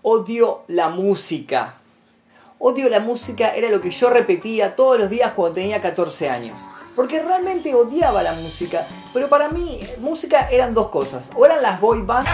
Odio la música. Odio la música era lo que yo repetía todos los días cuando tenía 14 años. Porque realmente odiaba la música. Pero para mí, música eran dos cosas. O eran las boy bands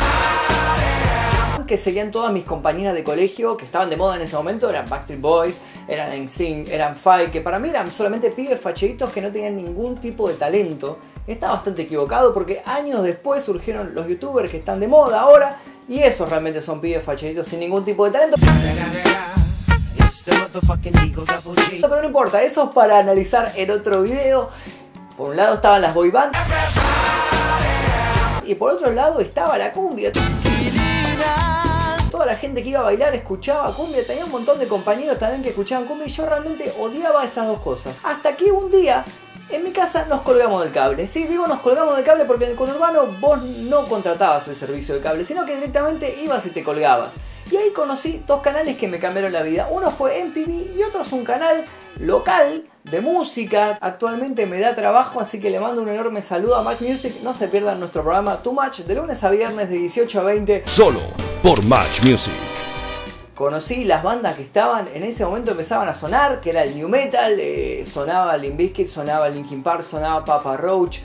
que seguían todas mis compañeras de colegio, que estaban de moda en ese momento. Eran Backstreet Boys, eran NSYNC, eran Five, que para mí eran solamente pibes facheritos que no tenían ningún tipo de talento. Estaba bastante equivocado porque años después surgieron los youtubers que están de moda ahora. Y esos realmente son pibes facheritos sin ningún tipo de talento. Pero no importa, eso es para analizar en otro video. Por un lado estaban las boy bands y por otro lado estaba la cumbia. Toda la gente que iba a bailar escuchaba cumbia. Tenía un montón de compañeros también que escuchaban cumbia y yo realmente odiaba esas dos cosas. Hasta que un día en mi casa nos colgamos del cable. Sí, digo nos colgamos del cable porque en el conurbano vos no contratabas el servicio de cable, sino que directamente ibas y te colgabas. Y ahí conocí dos canales que me cambiaron la vida. Uno fue MTV y otro es un canal local de música. Actualmente me da trabajo, así que le mando un enorme saludo a Match Music. No se pierdan nuestro programa Too Much de lunes a viernes de 18 a 20. Solo por Match Music. Conocí las bandas que estaban, en ese momento empezaban a sonar, que era el new metal, sonaba Limp Bizkit, sonaba Linkin Park, sonaba Papa Roach,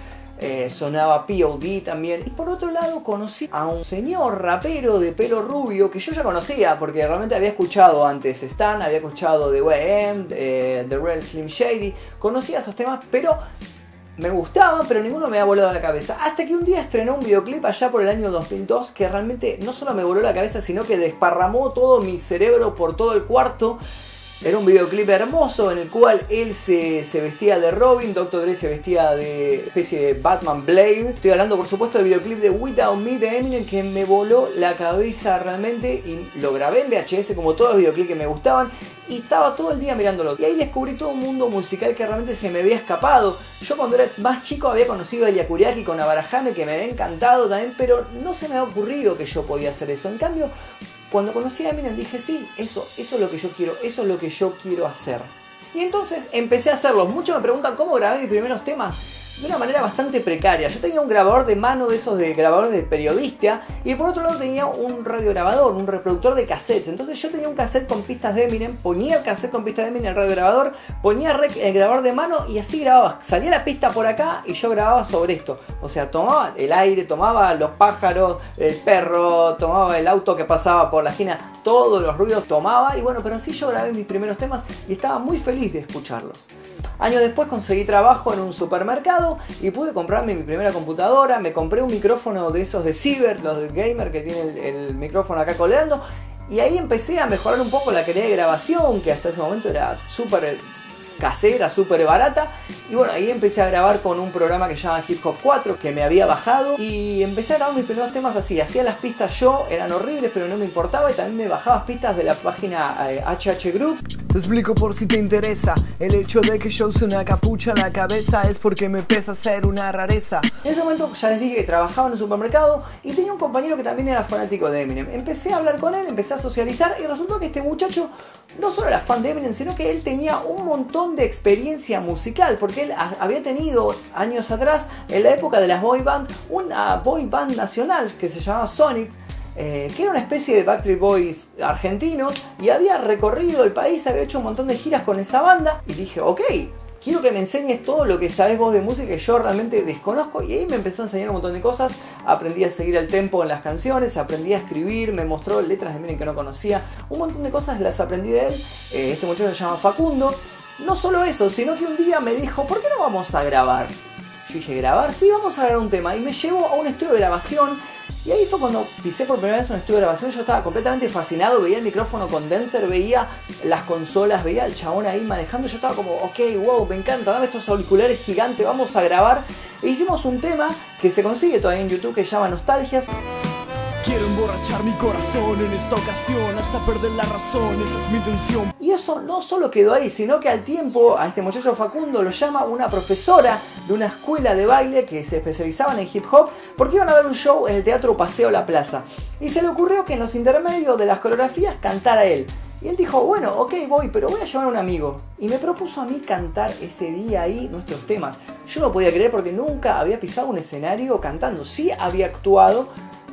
sonaba POD también. Y por otro lado conocí a un señor rapero de pelo rubio que yo ya conocía porque realmente había escuchado antes Stan, había escuchado The WM, The Real Slim Shady, conocía esos temas pero me gustaban, pero ninguno me había volado la cabeza. Hasta que un día estrenó un videoclip allá por el año 2002 que realmente no solo me voló la cabeza, sino que desparramó todo mi cerebro por todo el cuarto. Era un videoclip hermoso en el cual él se vestía de Robin, Dr. Dre se vestía de especie de Batman Blade. Estoy hablando por supuesto del videoclip de Without Me de Eminem, que me voló la cabeza realmente y lo grabé en VHS como todos los videoclips que me gustaban y estaba todo el día mirándolo. Y ahí descubrí todo un mundo musical que realmente se me había escapado. Yo cuando era más chico había conocido a Elia Kuriaki con Abarajame, que me había encantado también, pero no se me había ocurrido que yo podía hacer eso. En cambio, cuando conocí a Eminem dije, sí, eso es lo que yo quiero, eso es lo que yo quiero hacer. Y entonces empecé a hacerlos. Muchos me preguntan cómo grabé mis primeros temas. De una manera bastante precaria. Yo tenía un grabador de mano de esos de grabadores de periodista y por otro lado tenía un radiograbador, un reproductor de cassettes. Entonces yo tenía un cassette con pistas de Eminem, ponía el cassette con pistas de Eminem en el radiograbador, ponía el grabador de mano y así grababa. Salía la pista por acá y yo grababa sobre esto. O sea, tomaba el aire, tomaba los pájaros, el perro, tomaba el auto que pasaba por la esquina, todos los ruidos tomaba y bueno, pero así yo grabé mis primeros temas y estaba muy feliz de escucharlos. Años después conseguí trabajo en un supermercado y pude comprarme mi primera computadora. Me compré un micrófono de esos de Ciber, los de gamer que tienen el micrófono acá colgando. Y ahí empecé a mejorar un poco la calidad de grabación, que hasta ese momento era súper casera, súper barata. Y bueno, ahí empecé a grabar con un programa que se llama Hip Hop 4 que me había bajado y empecé a grabar mis primeros temas así. Hacía las pistas yo, eran horribles pero no me importaba y también me bajaba pistas de la página HH Group. Te explico por si te interesa. El hecho de que yo use una capucha en la cabeza es porque me pesa ser una rareza. En ese momento ya les dije que trabajaba en un supermercado y tenía un compañero que también era fanático de Eminem. Empecé a hablar con él, empecé a socializar y resultó que este muchacho no solo era fan de Eminem, sino que él tenía un montón de experiencia musical, porque él había tenido años atrás, en la época de las boy band, una boy band nacional que se llamaba Sonic, que era una especie de Backstreet Boys argentinos, y había recorrido el país, había hecho un montón de giras con esa banda, y dije, ok, quiero que me enseñes todo lo que sabes vos de música que yo realmente desconozco. Y ahí me empezó a enseñar un montón de cosas. Aprendí a seguir el tempo en las canciones, aprendí a escribir, me mostró letras de Eminem que no conocía. Un montón de cosas las aprendí de él. Este muchacho se llama Facundo. No solo eso, sino que un día me dijo, ¿por qué no vamos a grabar? Yo dije, ¿grabar? Sí, vamos a grabar un tema. Y me llevó a un estudio de grabación. Y ahí fue cuando pisé por primera vez un estudio de grabación. Yo estaba completamente fascinado, veía el micrófono condenser, veía las consolas, veía al chabón ahí manejando. Yo estaba como, ok, wow, me encanta, dame estos auriculares gigantes, vamos a grabar. E hicimos un tema que se consigue todavía en YouTube que se llama Nostalgias. Quiero emborrachar mi corazón en esta ocasión hasta perder la razón, esa es mi intención. Y eso no solo quedó ahí, sino que al tiempo a este muchacho Facundo lo llama una profesora de una escuela de baile que se especializaban en hip hop porque iban a dar un show en el Teatro Paseo La Plaza. Y se le ocurrió que en los intermedios de las coreografías cantara él. Y él dijo, bueno, ok, voy, pero voy a llamar a un amigo. Y me propuso a mí cantar ese día ahí nuestros temas. Yo no podía creer porque nunca había pisado un escenario cantando. Sí había actuado,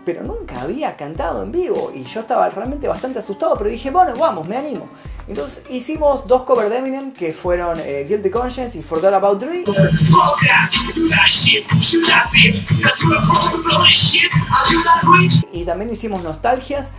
pero nunca había cantado en vivo y yo estaba realmente bastante asustado, pero dije, bueno, vamos, me animo. Entonces hicimos 2 covers de Eminem que fueron Guilty Conscience y Forgot About Dre. Y también hicimos Nostalgias.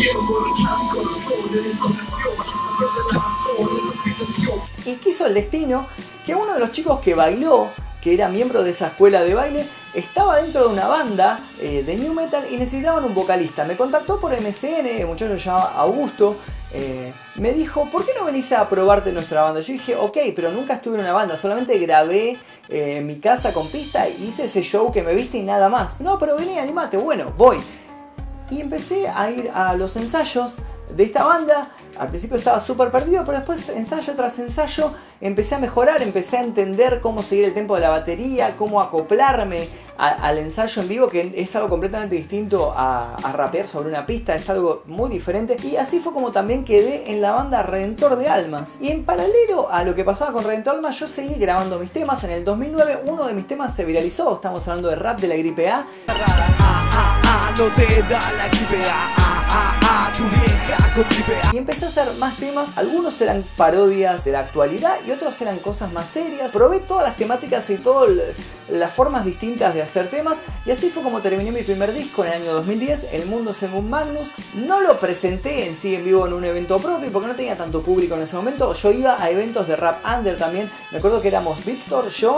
Y quiso el destino que uno de los chicos que bailó, que era miembro de esa escuela de baile, estaba dentro de una banda de New Metal y necesitaban un vocalista. Me contactó por MSN, el muchacho se llama Augusto. Me dijo, ¿por qué no venís a probarte nuestra banda? Yo dije, ok, pero nunca estuve en una banda, solamente grabé en mi casa con pista y hice ese show que me viste y nada más. No, pero vení, animate, bueno, voy. Y empecé a ir a los ensayos de esta banda. Al principio estaba súper perdido, pero después ensayo tras ensayo empecé a mejorar, empecé a entender cómo seguir el tempo de la batería, cómo acoplarme al ensayo en vivo, que es algo completamente distinto a rapear sobre una pista, es algo muy diferente. Y así fue como también quedé en la banda Redentor de Almas. Y en paralelo a lo que pasaba con Redentor de Almas, yo seguí grabando mis temas. En el 2009 uno de mis temas se viralizó, estamos hablando de Rap de la Gripe A. No te da la gripe tu vieja con gripe A. Y empecé a hacer más temas, algunos eran parodias de la actualidad y otros eran cosas más serias. Probé todas las temáticas y todas las formas distintas de hacer temas y así fue como terminé mi primer disco en el año 2010, El Mundo Según Magnus. No lo presenté en sí en vivo en un evento propio porque no tenía tanto público en ese momento. Yo iba a eventos de rap under también, me acuerdo que éramos Víctor, yo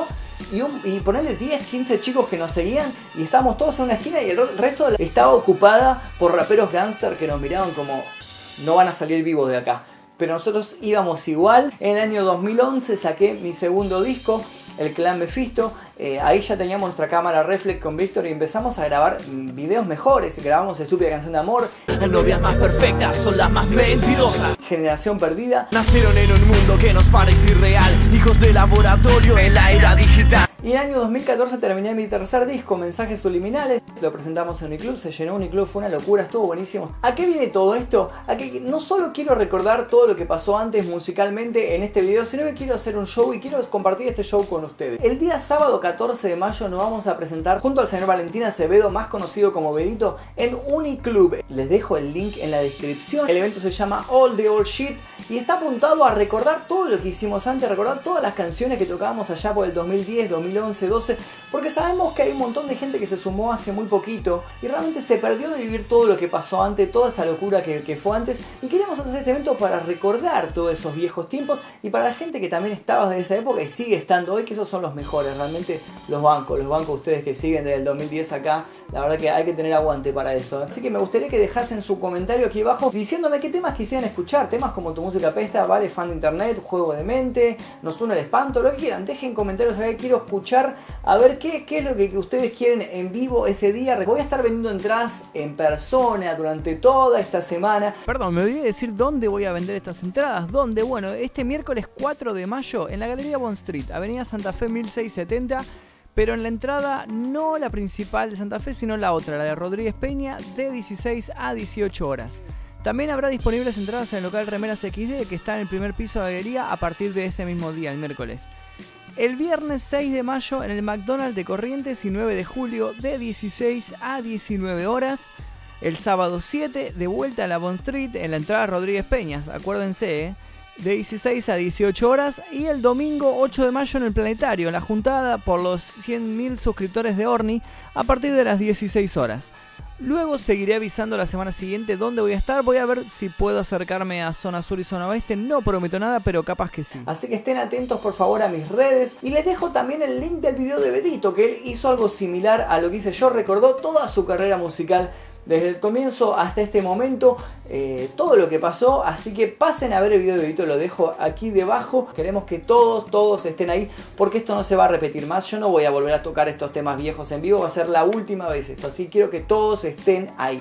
y ponerle 10, 15 chicos que nos seguían y estábamos todos en una esquina y el resto estaba ocupada por raperos gangster que nos miraban como no van a salir vivos de acá. Pero nosotros íbamos igual. En el año 2011 saqué mi segundo disco, El Clan Mephisto. Ahí ya teníamos nuestra cámara reflex con Víctor y empezamos a grabar videos mejores. Grabamos Estúpida Canción de Amor, Las novias más perfectas son las más mentirosas. Generación Perdida. Nacieron en un mundo que nos parece irreal, hijos de laboratorio en la era digital. Y en el año 2014 terminé mi tercer disco, Mensajes Subliminales. Lo presentamos en Uniclub, se llenó Uniclub, fue una locura, estuvo buenísimo. ¿A qué viene todo esto? A que no solo quiero recordar todo lo que pasó antes musicalmente en este video, sino que quiero hacer un show y quiero compartir este show con ustedes. El día sábado 14 de mayo nos vamos a presentar junto al señor Valentín Acevedo, más conocido como Bedito, en Uniclub. Les dejo el link en la descripción. El evento se llama All the Old Shit y está apuntado a recordar todo lo que hicimos antes, recordar todas las canciones que tocábamos allá por el 2010, 2011, 12, porque sabemos que hay un montón de gente que se sumó hace muy poquito y realmente se perdió de vivir todo lo que pasó antes, toda esa locura que fue antes, y queremos hacer este evento para recordar todos esos viejos tiempos y para la gente que también estaba desde esa época y sigue estando hoy, que esos son los mejores, realmente los bancos ustedes que siguen desde el 2010 acá, la verdad que hay que tener aguante para eso. Así que me gustaría que dejasen su comentario aquí abajo diciéndome qué temas quisieran escuchar, temas como Tu Música Pesta, Vale, Fan de Internet, Juego de Mente, Nos Une el Espanto, lo que quieran, dejen comentarios acá, quiero escuchar a ver qué es lo que ustedes quieren en vivo ese día. Voy a estar vendiendo entradas en persona durante toda esta semana. Perdón, me olvidé decir dónde voy a vender estas entradas. ¿Dónde? Bueno, este miércoles 4 de mayo en la Galería Bond Street, Avenida Santa Fe 1670. Pero en la entrada, no la principal de Santa Fe, sino la otra, la de Rodríguez Peña, de 16 a 18 horas. También habrá disponibles entradas en el local Remeras XD, que está en el primer piso de la galería, a partir de ese mismo día, el miércoles. El viernes 6 de mayo en el McDonald's de Corrientes y 9 de julio, de 16 a 19 horas. El sábado 7, de vuelta a la Bond Street, en la entrada Rodríguez Peñas, acuérdense, de 16 a 18 horas. Y el domingo 8 de mayo en el Planetario, la juntada por los 100.000 suscriptores de Orni, a partir de las 16 horas. Luego seguiré avisando la semana siguiente dónde voy a estar. Voy a ver si puedo acercarme a zona sur y zona oeste. No prometo nada, pero capaz que sí. Así que estén atentos por favor a mis redes. Y les dejo también el link del video de Bedito, que él hizo algo similar a lo que hice yo. Recordó toda su carrera musical desde el comienzo hasta este momento, todo lo que pasó. Así que pasen a ver el video de Bedito, lo dejo aquí debajo. Queremos que todos estén ahí, porque esto no se va a repetir más. Yo no voy a volver a tocar estos temas viejos en vivo, va a ser la última vez esto. Así que quiero que todos estén ahí.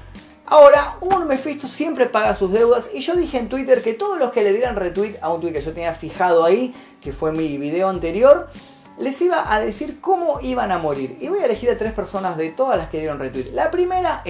Ahora, un Mephisto siempre paga sus deudas, y yo dije en Twitter que todos los que le dieran retweet a un tweet que yo tenía fijado ahí, que fue mi video anterior, les iba a decir cómo iban a morir. Y voy a elegir a 3 personas de todas las que dieron retweet. La primera es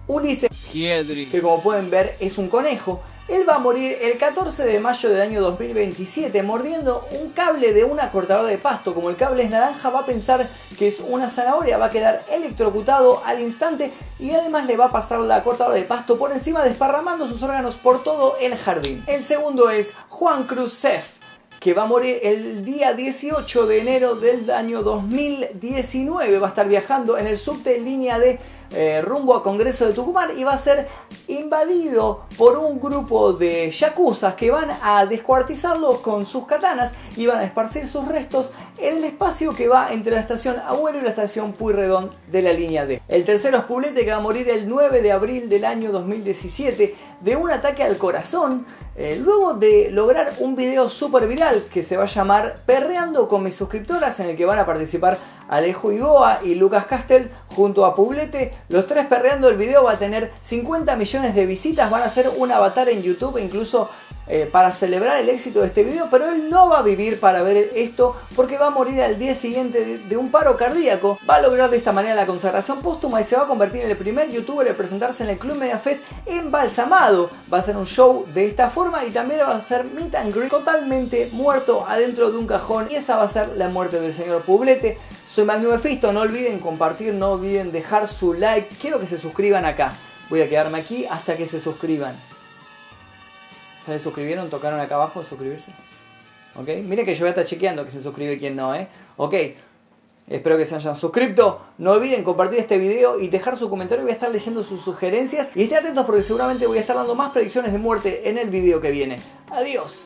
Ulises, Hiedri. que como pueden ver es un conejo. Él va a morir el 14 de mayo del año 2027 mordiendo un cable de una cortadora de pasto. Como el cable es naranja, va a pensar que es una zanahoria, va a quedar electrocutado al instante y además le va a pasar la cortadora de pasto por encima, desparramando sus órganos por todo el jardín. El segundo es Juan Cruz Sef, que va a morir el día 18 de enero del año 2019. Va a estar viajando en el subte línea D rumbo a Congreso de Tucumán y va a ser invadido por un grupo de yakuzas que van a descuartizarlo con sus katanas y van a esparcir sus restos en el espacio que va entre la estación Agüero y la estación Pueyrredón de la línea D. El tercero es Poblete, que va a morir el 9 de abril del año 2017 de un ataque al corazón, luego de lograr un video súper viral que se va a llamar Perreando con mis suscriptoras, en el que van a participar Alejo Igoa y Lucas Castel junto a Poblete. Los tres perreando. El video va a tener 50 millones de visitas, van a hacer un avatar en YouTube incluso para celebrar el éxito de este video, pero él no va a vivir para ver esto porque va a morir al día siguiente de un paro cardíaco. Va a lograr de esta manera la consagración póstuma y se va a convertir en el primer youtuber en presentarse en el Club Mediafest embalsamado. Va a hacer un show de esta forma y también va a hacer meet and greet totalmente muerto adentro de un cajón, y esa va a ser la muerte del señor Poblete. Soy Magnum Mephisto, no olviden compartir, no olviden dejar su like, quiero que se suscriban acá. Voy a quedarme aquí hasta que se suscriban. ¿Ya se suscribieron? ¿Tocaron acá abajo suscribirse? ¿Ok? Miren que yo voy a estar chequeando que se suscribe y quién no, ¿eh? ¿Ok? Espero que se hayan suscrito. No olviden compartir este video y dejar su comentario. Voy a estar leyendo sus sugerencias. Y estén atentos porque seguramente voy a estar dando más predicciones de muerte en el video que viene. Adiós.